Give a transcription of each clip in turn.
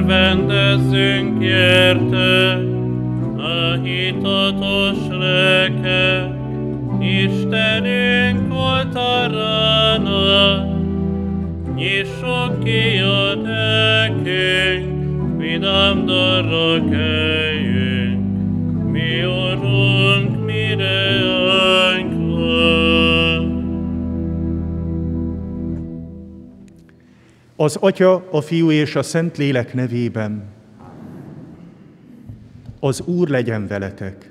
Örvendezzünk érte, a hitatos lelkek, Istenünk oltárának. Nyissuk ki a nekünk, vidám darra kelljünk, mi Urunk, mi reánk van. Az Atya, a Fiú és a Szentlélek nevében. Az Úr legyen veletek.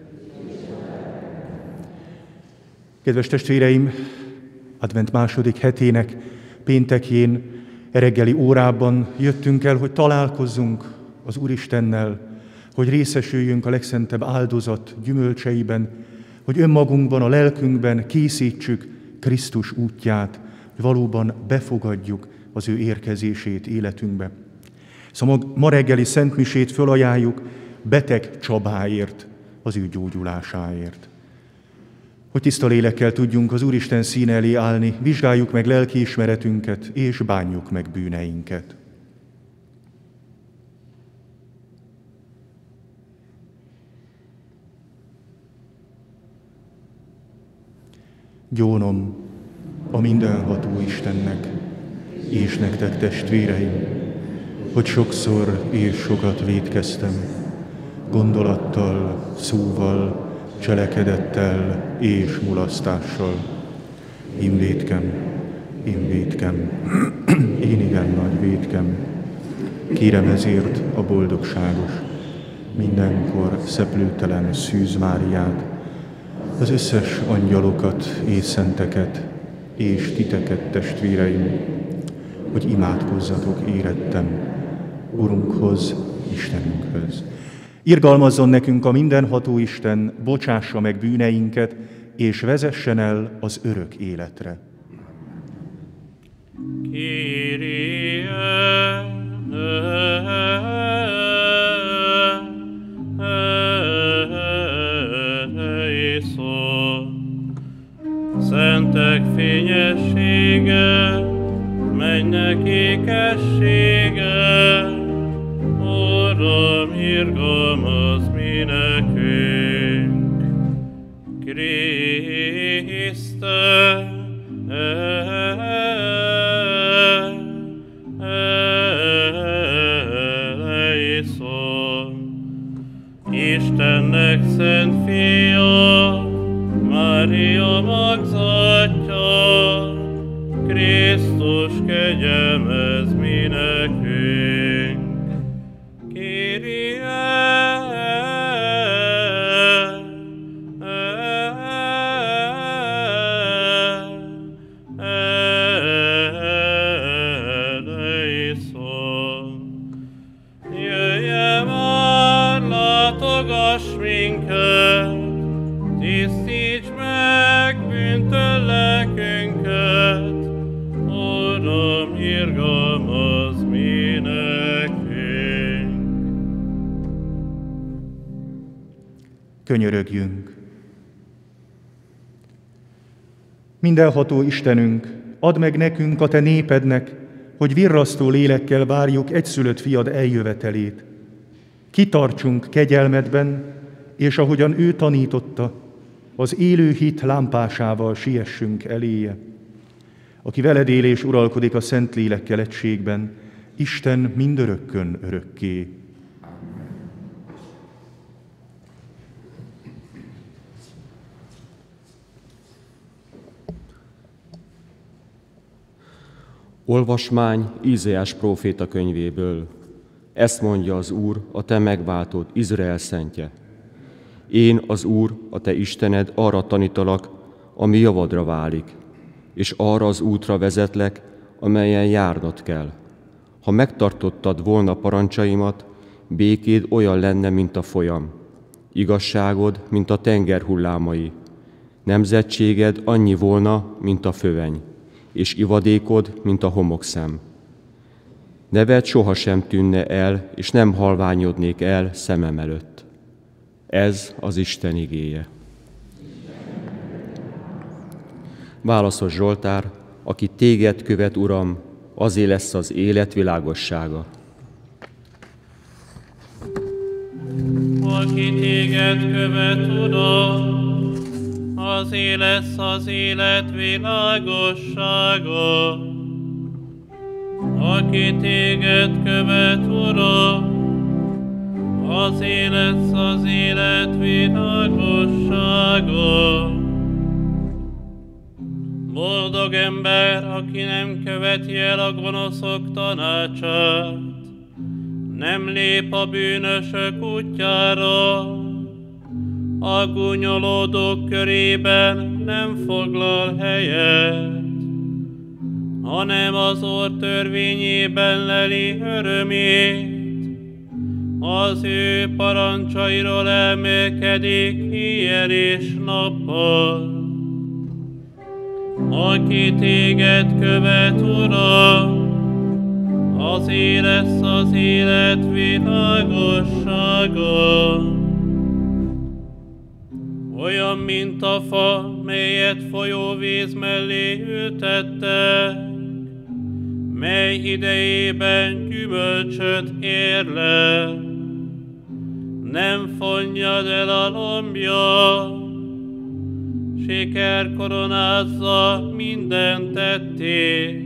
Kedves testvéreim, advent második hetének péntekjén, reggeli órában jöttünk el, hogy találkozzunk az Úristennel, hogy részesüljünk a legszentebb áldozat gyümölcseiben, hogy önmagunkban, a lelkünkben készítsük Krisztus útját, hogy valóban befogadjuk az ő érkezését életünkbe. Szóval ma reggeli szentmisét fölajánljuk beteg Csabáért, az ő gyógyulásáért. Hogy tiszta lélekkel tudjunk az Úristen színe elé állni, vizsgáljuk meg lelkiismeretünket, és bánjuk meg bűneinket. Gyónom a mindenható Istennek, és nektek testvéreim, hogy sokszor és sokat vétkeztem, gondolattal, szóval, cselekedettel és mulasztással. Én vétkem, én igen nagy vétkem. Kérem ezért a boldogságos, mindenkor szeplőtelen Szűz Máriát, az összes angyalokat és szenteket, és titeket, testvéreim, hogy imádkozzatok érettem Urunkhoz, Istenünkhöz. Irgalmazzon nekünk a mindenható Isten, bocsássa meg bűneinket, és vezessen el az örök életre. Kyrie eleison. Szentek fényessége, mennyek ékessége, Uram, irgalmazz mi nekünk. Kriszte eleison. Istennek szent fia, Mária magzatja, Krisztus kegyelmezz mi nekünk. Kyrie eleison. Jöjjön már, látogass minket, tisztíts meg bűntől lelkünket, Uram, irgalmazz mi nekünk. Könyörögjünk. Mindenható Istenünk, add meg nekünk, a te népednek, hogy virrasztó lélekkel várjuk egyszülött fiad eljövetelét. Kitartsunk kegyelmedben, és ahogyan ő tanította, az élő hit lámpásával siessünk eléje. Aki veled él és uralkodik a szent lélekkel egységben, Isten mindörökkön örökké. Olvasmány Izaiás próféta könyvéből. Ezt mondja az Úr, a te megváltód, Izrael szentje. Én, az Úr, a te Istened, arra tanítalak, ami javadra válik, és arra az útra vezetlek, amelyen járnod kell. Ha megtartottad volna parancsaimat, békéd olyan lenne, mint a folyam, igazságod, mint a tenger hullámai, nemzetséged annyi volna, mint a föveny, és ivadékod, mint a homokszem. Neved sohasem tűnne el, és nem halványodnék el szemem előtt. Ez az Isten igéje. Válaszos Zsoltár, aki téged követ, Uram, azé lesz az élet világossága. Aki téged követ, Uram, azé lesz az élet világossága. Aki téged követ, Uram, azé lesz az élet világossága. Boldog ember, aki nem követi el a gonoszok tanácsát, nem lép a bűnösök útjára, a gúnyolódók körében nem foglal helyet, hanem az Úr törvényében leli örömét, az ő parancsairól elmélkedik éjjel és nappal. Aki téged követ, Uram, azé lesz az élet világossága. Olyan, mint a fa, melyet folyóvíz mellé ültettek, mely idejében gyümölcsöt érlel, nem fonnyad el a lombja, siker koronázza minden tettét.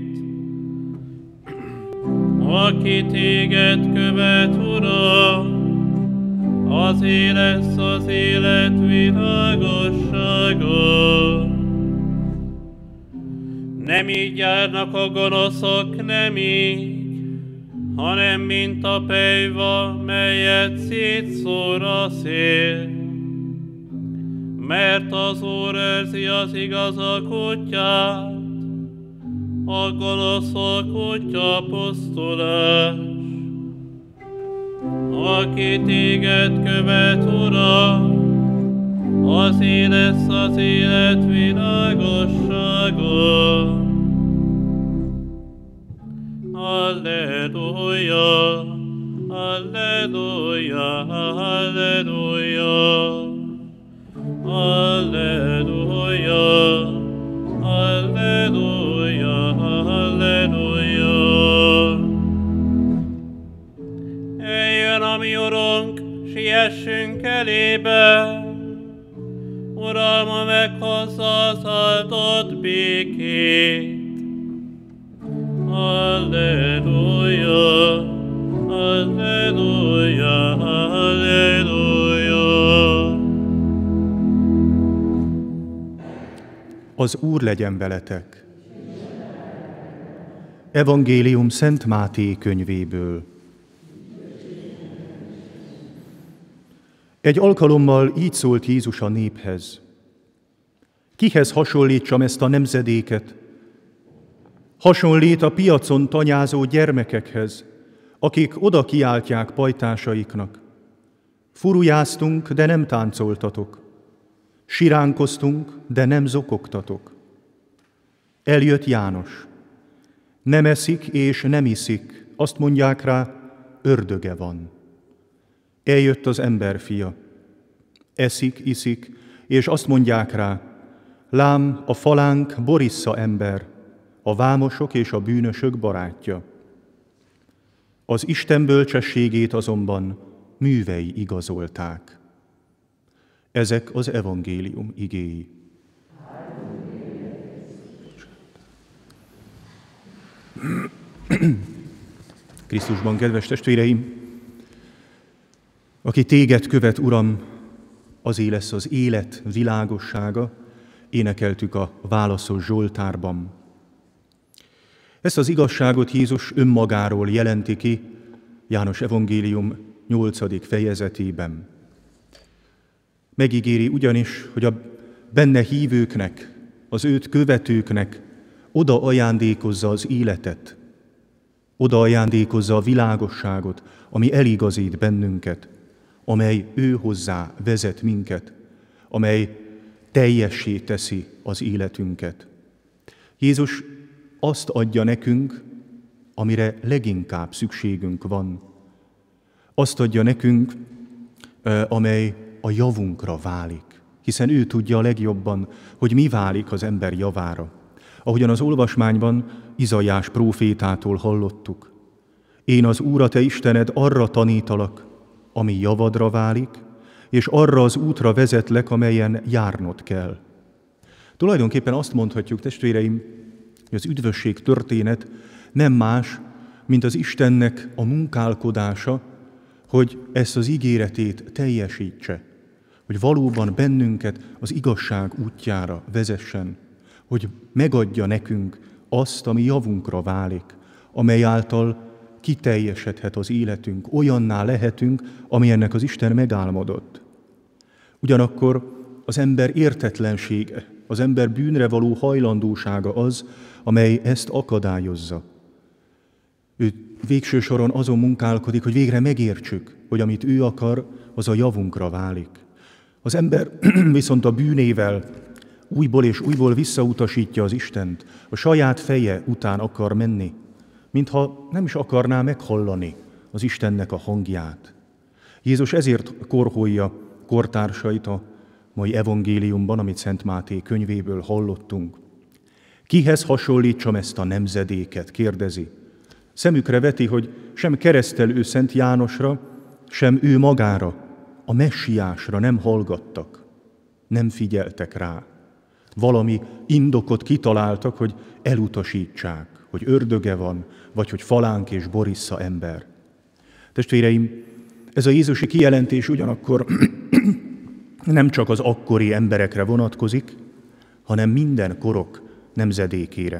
Aki téged követ, Uram, azé lesz az élet világossága. Nem így járnak a gonoszok, nem így, hanem mint a pelyva, melyet szétszór a szél. Mert az Úr őrzi az igazak útját, a gonoszok útja pusztulás. Aki téged követ, Uram, azé lesz az élet világossága. Alleluja, alleluja, alleluja. Alleluja, alleluja, alleluja. Eljön a mi Urunk, siessünk elébe, uralma meghozza az áldott békét. Alleluja, alleluja, alleluja. Az Úr legyen veletek. Evangélium Szent Máté könyvéből. Egy alkalommal így szólt Jézus a néphez. Kihez hasonlítsam ezt a nemzedéket? Hasonlít a piacon tanyázó gyermekekhez, akik oda kiáltják pajtásaiknak. Furujáztunk, de nem táncoltatok. Siránkoztunk, de nem zokogtatok. Eljött János. Nem eszik és nem iszik, azt mondják rá, ördöge van. Eljött az emberfia. Eszik, iszik, és azt mondják rá, lám, a falánk Borissza ember, a vámosok és a bűnösök barátja. Az Isten bölcsességét azonban művei igazolták. Ezek az evangélium igéi. Krisztusban, kedves testvéreim, aki téged követ, Uram, azé lesz az élet világossága, énekeltük a válaszos Zsoltárban. Ezt az igazságot Jézus önmagáról jelenti ki János evangélium 8. fejezetében. Megígéri ugyanis, hogy a benne hívőknek, az őt követőknek oda ajándékozza az életet, oda ajándékozza a világosságot, ami eligazít bennünket, amely ő hozzá vezet minket, amely teljessé teszi az életünket. Jézus azt adja nekünk, amire leginkább szükségünk van. Azt adja nekünk, amely a javunkra válik, hiszen ő tudja a legjobban, hogy mi válik az ember javára. Ahogyan az olvasmányban Izaiás prófétától hallottuk. Én az Úr, a te Istened, arra tanítalak, ami javadra válik, és arra az útra vezetlek, amelyen járnod kell. Tulajdonképpen azt mondhatjuk, testvéreim, hogy az üdvösség történet nem más, mint az Istennek a munkálkodása, hogy ezt az ígéretét teljesítse, hogy valóban bennünket az igazság útjára vezessen, hogy megadja nekünk azt, ami javunkra válik, amely által kiteljesedhet az életünk, olyanná lehetünk, amilyennek az Isten megálmodott. Ugyanakkor az ember értetlensége, az ember bűnre való hajlandósága az, amely ezt akadályozza. Ő végső soron azon munkálkodik, hogy végre megértsük, hogy amit ő akar, az a javunkra válik. Az ember viszont a bűnével újból és újból visszautasítja az Istent, a saját feje után akar menni, mintha nem is akarná meghallani az Istennek a hangját. Jézus ezért korholja kortársait a mai evangéliumban, amit Szent Máté könyvéből hallottunk. Kihez hasonlítsam ezt a nemzedéket, kérdezi. Szemükre veti, hogy sem keresztelő Szent Jánosra, sem ő magára, a messiásra nem hallgattak, nem figyeltek rá. Valami indokot kitaláltak, hogy elutasítsák, hogy ördöge van, vagy hogy falánk és borissza ember. Testvéreim, ez a jézusi kijelentés ugyanakkor nem csak az akkori emberekre vonatkozik, hanem minden korok nemzedékére.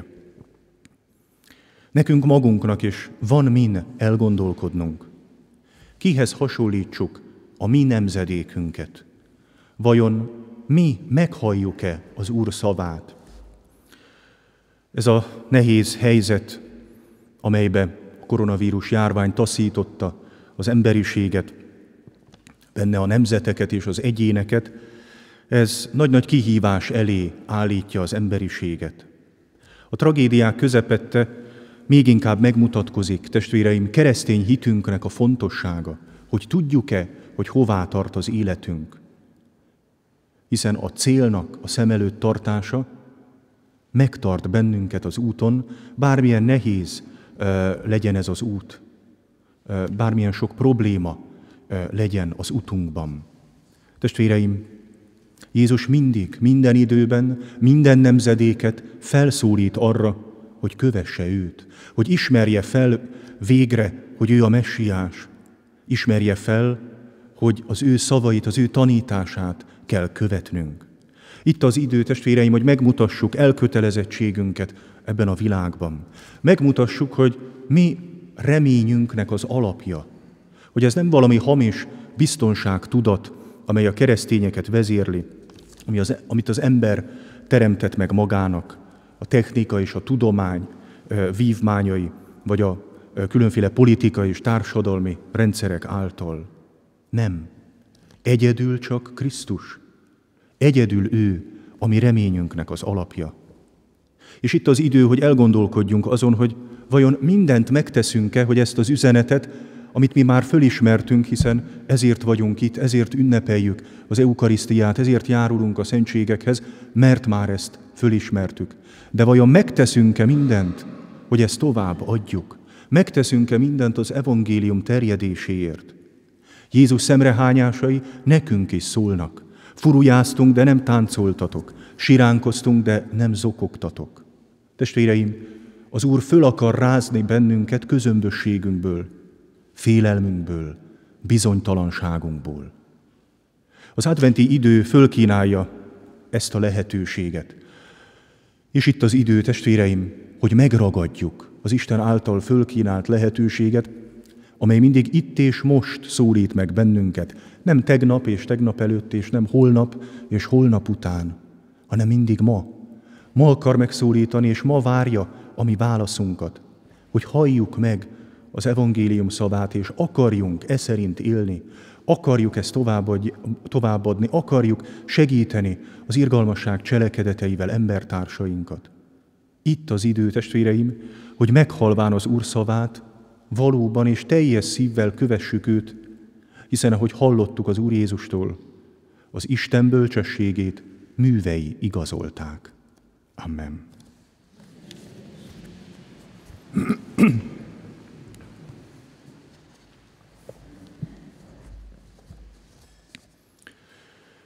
Nekünk magunknak is van min elgondolkodnunk. Kihez hasonlítsuk a mi nemzedékünket? Vajon mi meghalljuk-e az Úr szavát? Ez a nehéz helyzet, amelybe a koronavírus járvány taszította az emberiséget, benne a nemzeteket és az egyéneket, ez nagy-nagy kihívás elé állítja az emberiséget. A tragédiák közepette még inkább megmutatkozik, testvéreim, keresztény hitünknek a fontossága, hogy tudjuk-e, hogy hová tart az életünk. Hiszen a célnak a szem előtt tartása megtart bennünket az úton, bármilyen nehéz legyen ez az út, bármilyen sok probléma legyen az utunkban. Testvéreim, Jézus mindig, minden időben, minden nemzedéket felszólít arra, hogy kövesse őt, hogy ismerje fel végre, hogy ő a messiás, ismerje fel, hogy az ő szavait, az ő tanítását kell követnünk. Itt az idő, testvéreim, hogy megmutassuk elkötelezettségünket ebben a világban. Megmutassuk, hogy mi reményünknek az alapja, hogy ez nem valami hamis biztonságtudat, amely a keresztényeket vezérli, amit az ember teremtett meg magának, a technika és a tudomány vívmányai, vagy a különféle politikai és társadalmi rendszerek által. Nem. Egyedül csak Krisztus. Egyedül ő, a mi reményünknek az alapja. És itt az idő, hogy elgondolkodjunk azon, hogy vajon mindent megteszünk-e, hogy ezt az üzenetet, amit mi már fölismertünk, hiszen ezért vagyunk itt, ezért ünnepeljük az eukarisztiát, ezért járulunk a szentségekhez, mert már ezt fölismertük. De vajon megteszünk-e mindent, hogy ezt tovább adjuk? Megteszünk-e mindent az evangélium terjedéséért? Jézus szemrehányásai nekünk is szólnak. Furujáztunk, de nem táncoltatok. Siránkoztunk, de nem zokogtatok. Testvéreim, az Úr föl akar rázni bennünket közömbösségünkből, félelmünkből, bizonytalanságunkból. Az adventi idő fölkínálja ezt a lehetőséget. És itt az idő, testvéreim, hogy megragadjuk az Isten által fölkínált lehetőséget, amely mindig itt és most szólít meg bennünket. Nem tegnap és tegnap előtt, és nem holnap és holnap után, hanem mindig ma. Ma akar megszólítani, és ma várja a mi válaszunkat, hogy halljuk meg az evangélium szavát, és akarjunk e szerint élni, akarjuk ezt továbbadni, akarjuk segíteni az irgalmasság cselekedeteivel embertársainkat. Itt az idő, testvéreim, hogy meghalván az Úr szavát, valóban és teljes szívvel kövessük őt, hiszen ahogy hallottuk az Úr Jézustól, az Isten bölcsességét művei igazolták. Amen.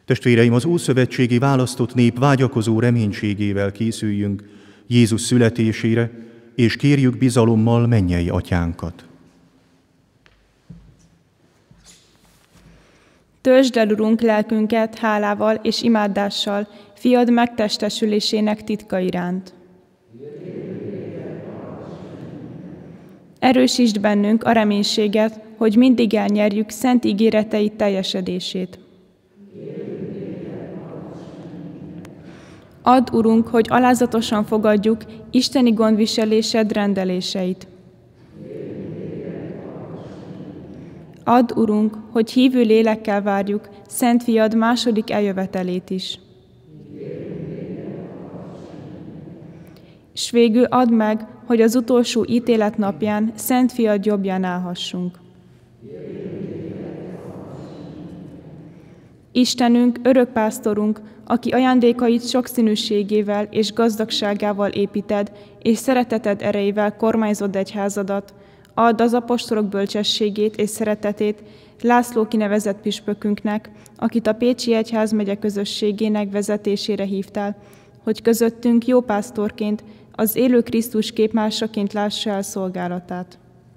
Testvéreim, az ószövetségi választott nép vágyakozó reménységével készüljünk Jézus születésére, és kérjük bizalommal mennyei atyánkat. Töltsd el, Urunk, lelkünket hálával és imádással, fiad megtestesülésének titka iránt. Erősítsd bennünk a reménységet, hogy mindig elnyerjük szent ígéreteit teljesedését. Add, Urunk, hogy alázatosan fogadjuk isteni gondviselésed rendeléseit. Add, Urunk, hogy hívő lélekkel várjuk Szent Fiad második eljövetelét is. És végül add meg, hogy az utolsó ítélet napján Szent Fiad jobbján állhassunk. Istenünk, örökpásztorunk, aki ajándékait sokszínűségével és gazdagságával építed, és szereteted erejével kormányzod egyházadat, add az apostolok bölcsességét és szeretetét László kinevezett püspökünknek, akit a Pécsi Egyházmegye közösségének vezetésére hívtál, hogy közöttünk jó pásztorként, az élő Krisztus képmásaként lássa el szolgálatát.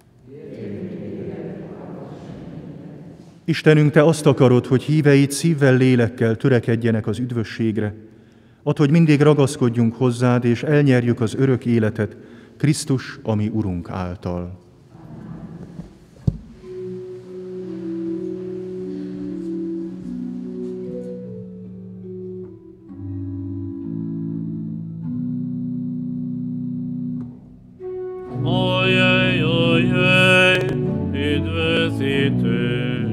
Istenünk, Te azt akarod, hogy híveid szívvel, lélekkel törekedjenek az üdvösségre. Add, hogy mindig ragaszkodjunk hozzád, és elnyerjük az örök életet Krisztus, a mi Urunk által. Üdvözítő,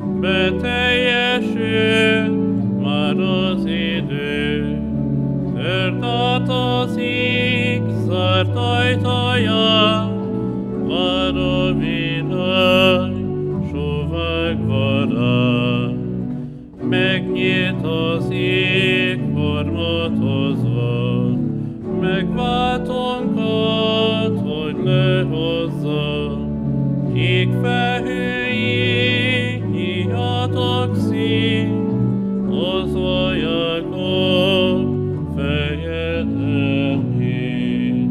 beteljesül már az idő, tört át az ég, zárt ajtaját, vár a virág, sóvárgva ránk. Megnyílt az ég, formatozva, megváltónkat, hogy lehozza. Kék felhői, hihatok szín, hozva Jákob fejedelmét.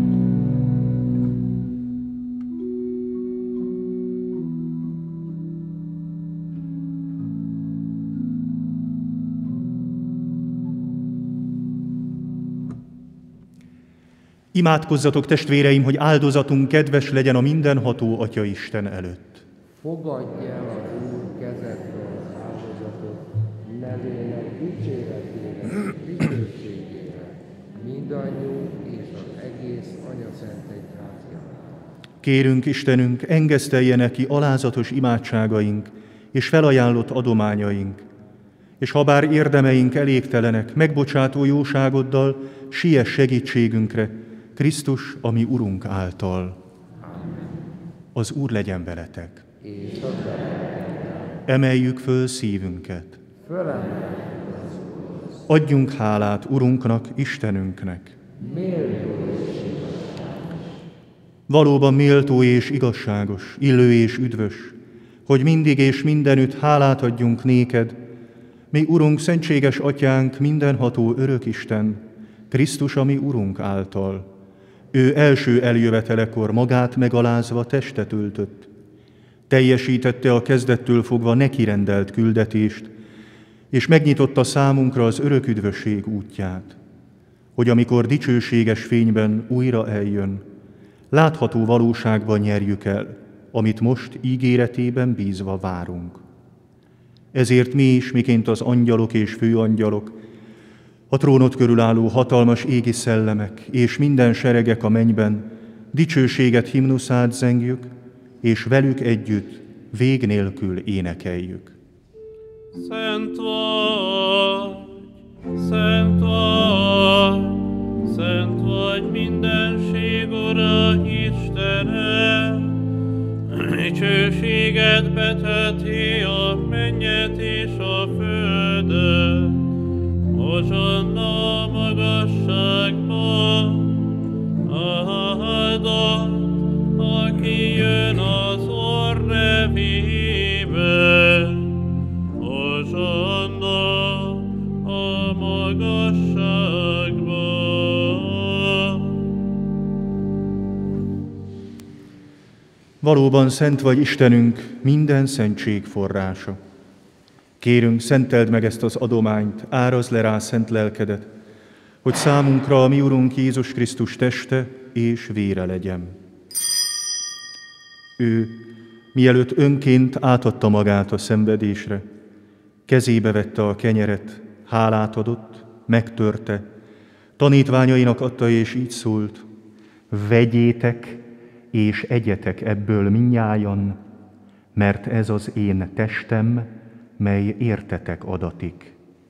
Imádkozzatok, testvéreim, hogy áldozatunk kedves legyen a mindenható Atya Isten előtt. Fogadj el az Úr kezedből az áldozatot, nevének dicséretének, dicsőségére, mindannyiunk és az egész Anyaszent Egyházjának. Kérünk, Istenünk, engesztelje neki alázatos imádságaink és felajánlott adományaink, és ha bár érdemeink elégtelenek, megbocsátó jóságoddal siess segítségünkre, Krisztus, a mi Urunk által. Az Úr legyen veletek. Emeljük föl szívünket. Adjunk hálát Urunknak, Istenünknek. Valóban méltó és igazságos, illő és üdvös, hogy mindig és mindenütt hálát adjunk néked, mi Urunk, szentséges Atyánk, mindenható örök Isten, Krisztus, a mi Urunk által. Ő első eljövetelekor magát megalázva testet öltött. Teljesítette a kezdettől fogva neki rendelt küldetést, és megnyitotta számunkra az örök üdvösség útját, hogy amikor dicsőséges fényben újra eljön, látható valóságban nyerjük el, amit most ígéretében bízva várunk. Ezért mi is, miként az angyalok és főangyalok, a trónot körül álló hatalmas égi szellemek és minden seregek a mennyben dicsőséget himnuszát zengjük, és velük együtt vég nélkül énekeljük. Szent vagy, szent vagy, szent vagy mindenség Ura Istene, dicsőséget beteti a mennyet és a földet. Hozsanna magasságban, áldott, aki jön az Úr nevében. Hozsanna, Valóban szent vagy Istenünk, minden szentség forrása. Kérünk, szenteld meg ezt az adományt, árazd le rá szent lelkedet, hogy számunkra a mi Urunk Jézus Krisztus teste és vére legyen. Ő, mielőtt önként átadta magát a szenvedésre, kezébe vette a kenyeret, hálát adott, megtörte, tanítványainak adta és így szólt: vegyétek és egyetek ebből mindnyájan, mert ez az én testem, mely értetek adatik.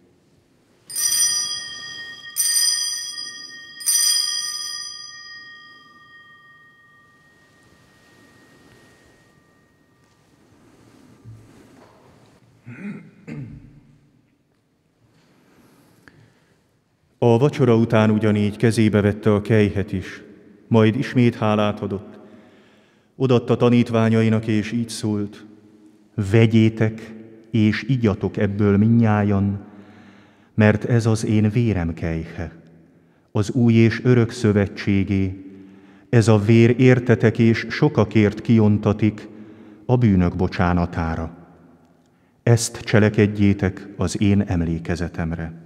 A vacsora után ugyanígy kezébe vette a kelyhet is, majd ismét hálát adott. Odaadta tanítványainak, és így szólt: vegyétek és igyatok ebből mindnyájan, mert ez az én vérem kelyhe, az új és örök szövetségé. Ez a vér értetek és sokakért kiontatik a bűnök bocsánatára. Ezt cselekedjétek az én emlékezetemre.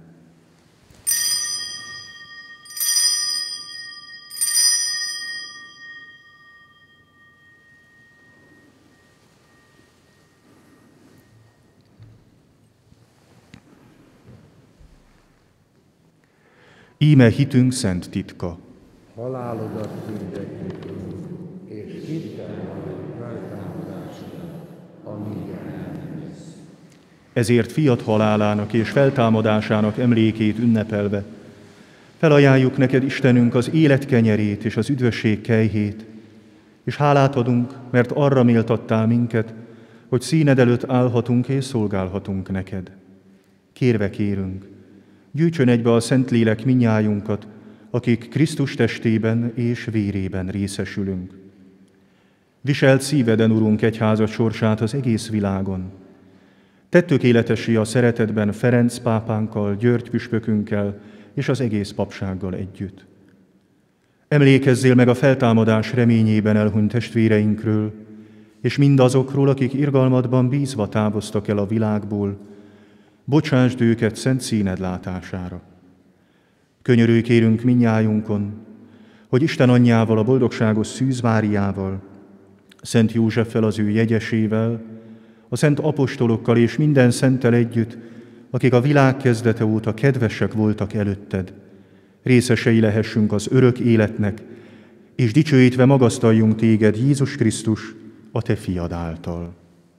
Íme hitünk szent titka. Halálodat hirdetjük, és hittel feltámadásodat, amíg Ezért fiat halálának és feltámadásának emlékét ünnepelve felajánljuk neked, Istenünk, az élet kenyerét és az üdvösség kelyhét, és hálát adunk, mert arra méltattál minket, hogy színed előtt állhatunk és szolgálhatunk neked. Kérve kérünk, gyűjtsön egybe a Szentlélek minnyájunkat, akik Krisztus testében és vérében részesülünk. Viselt szíveden, Urunk, egyházad sorsát az egész világon. Tedd tökéletessé a szeretetben Ferenc pápánkkal, György püspökünkkel és az egész papsággal együtt. Emlékezzél meg a feltámadás reményében elhunyt testvéreinkről, és mindazokról, akik irgalmadban bízva távoztak el a világból. Bocsásd őket szent színed látására. Könyörülj kérünk mindnyájunkon, hogy Isten anyjával, a boldogságos Szűz Máriával, Szent Józseffel, az ő jegyesével, a szent apostolokkal és minden szenttel együtt, akik a világ kezdete óta kedvesek voltak előtted, részesei lehessünk az örök életnek, és dicsőítve magasztaljunk téged, Jézus Krisztus, a te fiad által.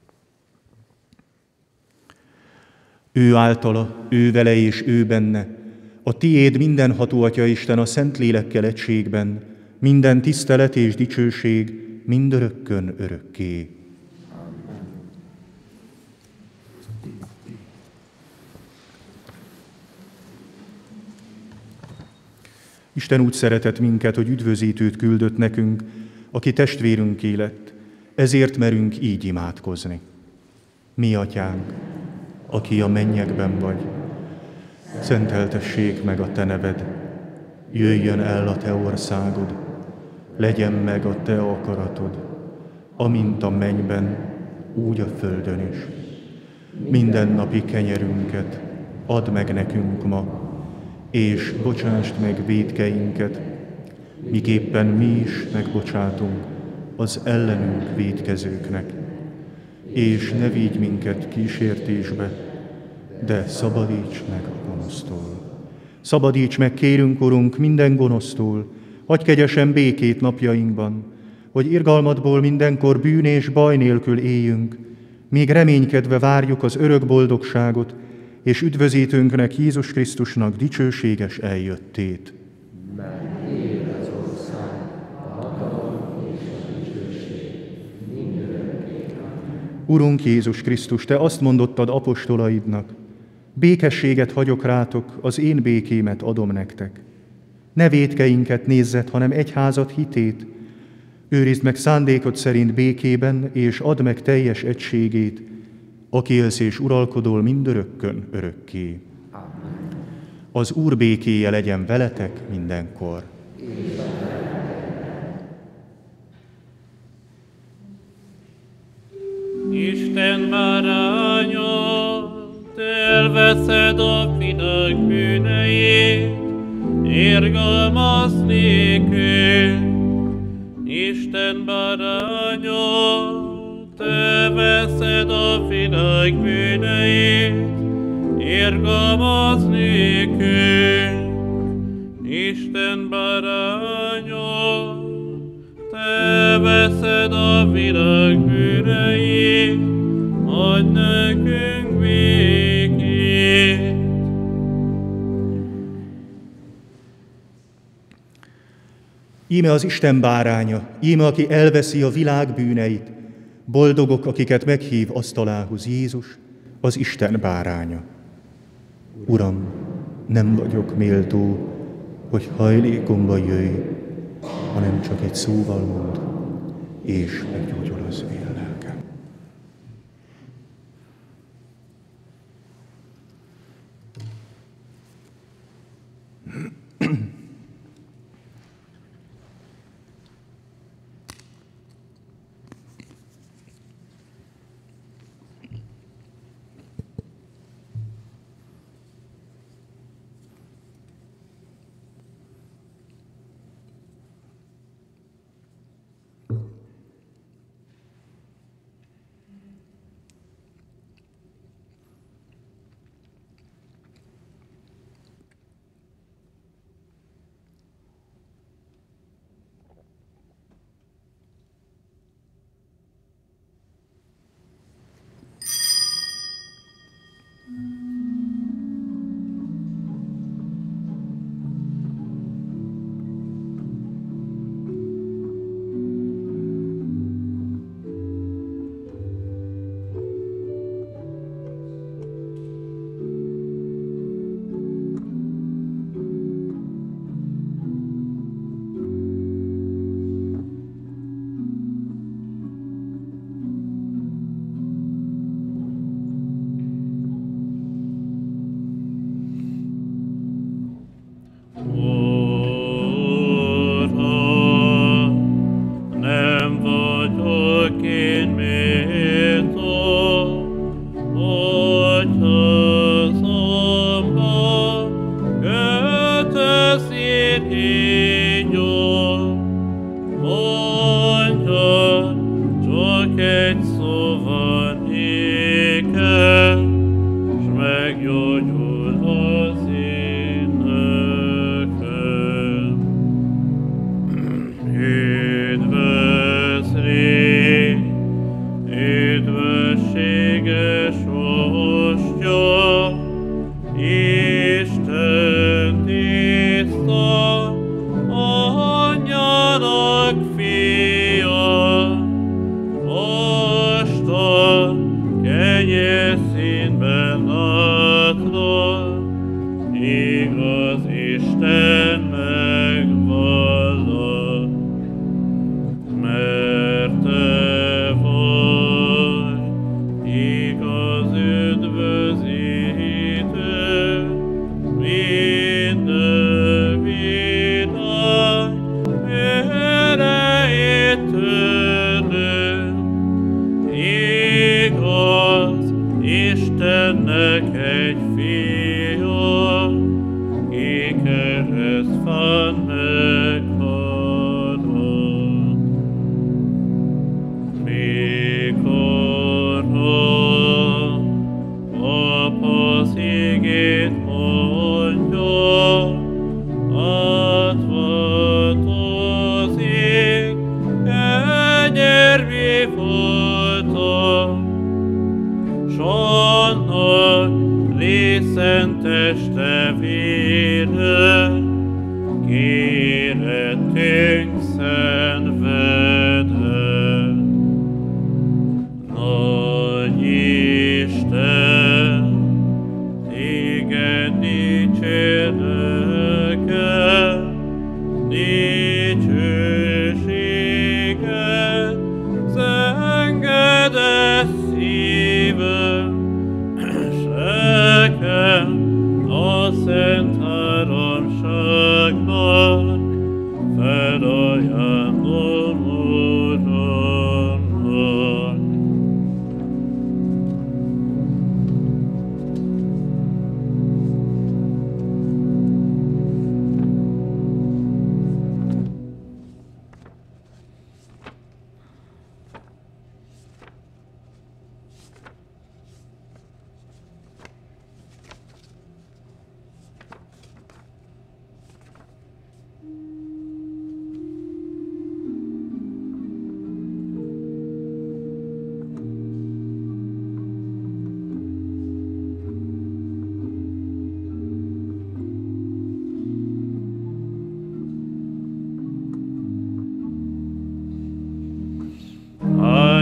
Ő általa, ő vele és ő benne, a tiéd mindenható Atya Isten a Szentlélekkel egységben, minden tisztelet és dicsőség mindörökkön örökké. Isten úgy szeretett minket, hogy üdvözítőt küldött nekünk, aki testvérünké lett, ezért merünk így imádkozni. Mi Atyánk, aki a mennyekben vagy, szenteltessék meg a te neved, jöjjön el a te országod, legyen meg a te akaratod, amint a mennyben, úgy a földön is. Mindennapi kenyerünket add meg nekünk ma, és bocsásd meg vétkeinket, miképpen mi is megbocsátunk az ellenünk vétkezőknek. És ne vigy minket kísértésbe, de szabadíts meg a gonosztól. Szabadíts meg, kérünk, Urunk, minden gonosztól, adj kegyesen békét napjainkban, hogy irgalmadból mindenkor bűn és baj nélkül éljünk, míg reménykedve várjuk az örök boldogságot, és üdvözítőnknek, Jézus Krisztusnak dicsőséges eljöttét. Mert él az ország, a hatalom és a dicsőség mindörökké. Urunk Jézus Krisztus, te azt mondottad apostolaidnak, békességet hagyok rátok, az én békémet adom nektek. Ne vétkeinket nézzed, hanem egyházad hitét. Őrizd meg szándékod szerint békében, és add meg teljes egységét, aki élsz és uralkodol mindörökkön örökké. Az Úr békéje legyen veletek mindenkor. veszed a világ bűneit, irgalmaz nékünk. Isten báránya, te veszed a világ bűneit, irgalmaz nékünk. Isten báránya, te veszed a világ bűneit, adj nekünk békét. Íme az Isten báránya, íme aki elveszi a világ bűneit. Boldogok, akiket meghív asztalához Jézus, az Isten báránya. Uram, nem vagyok méltó, hogy hajlékomba jöjj, hanem csak egy szóval mondd, és meggyógyul az én lelkem.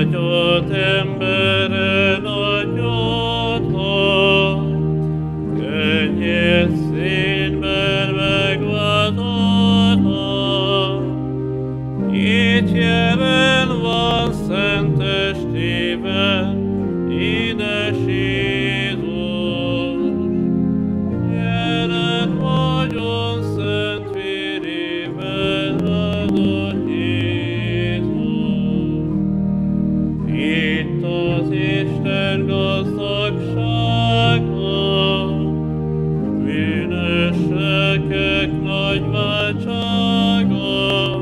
nagyot emberre nagyot hagy, könnyed színben megváltotta. Itt jelen van szent testében, édes Jézus. Jelen vagyon szent vérében adott Jézus. Itt az Isten gazdagsága, bűnösöknek nagy váltsága,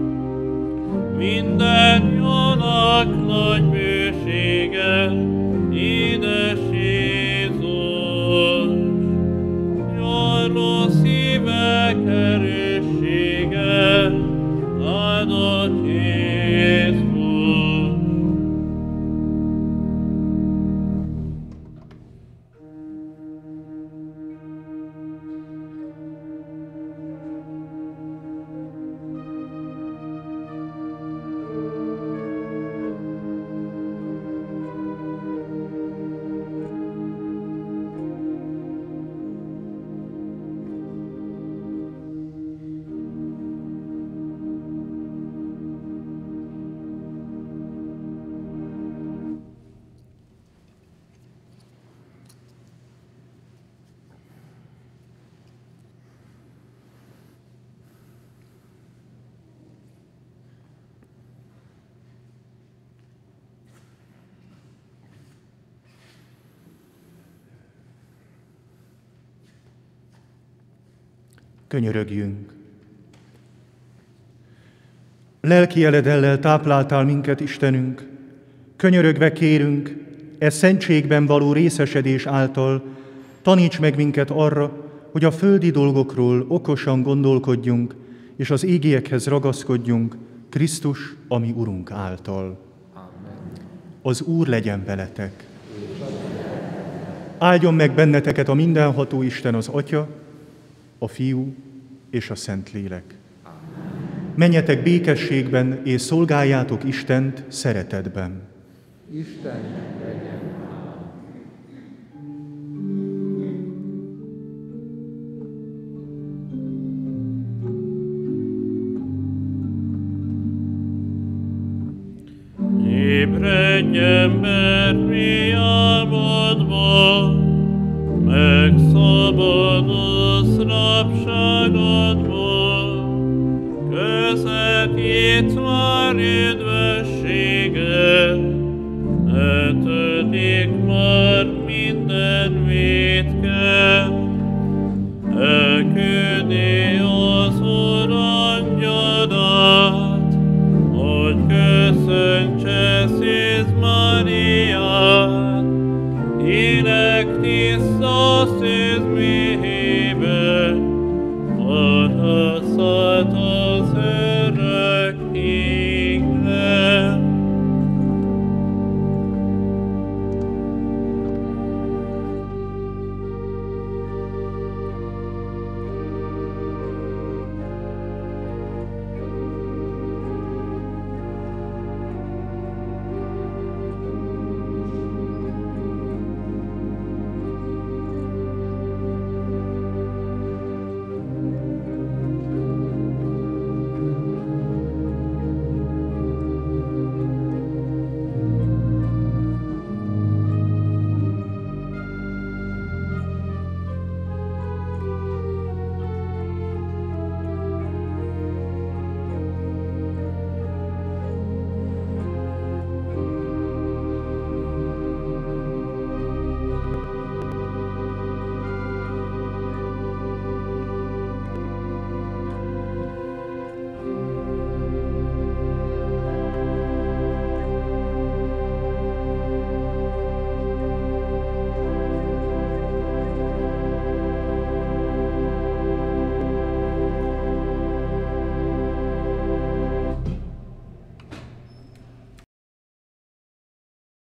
minden jónak nagy bősége, édes Jézus. Gyarló szívek erőssége, áldott Jézus. Könyörögjünk. Lelki eledellel tápláltál minket, Istenünk, könyörögve kérünk, szentségben való részesedés által taníts meg minket arra, hogy a földi dolgokról okosan gondolkodjunk, és az égiekhez ragaszkodjunk, Krisztus, a mi Urunk által. Amen. Az Úr legyen veletek. Áldjon meg benneteket a mindenható Isten, az Atya, a Fiú és a Szentlélek. Menjetek békességben, és szolgáljátok Istent szeretetben. Istennek legyen hála. Ébredj, ember, mi álmodban, megszabadulsz rabságodból, közvetít már üdvösséget, eltöltik már minden vétket. Elküldi az Úr angyalát, hogy köszöntse Szűz Máriát, ének tiszta Szűz méhében, odaszállt az örök égre.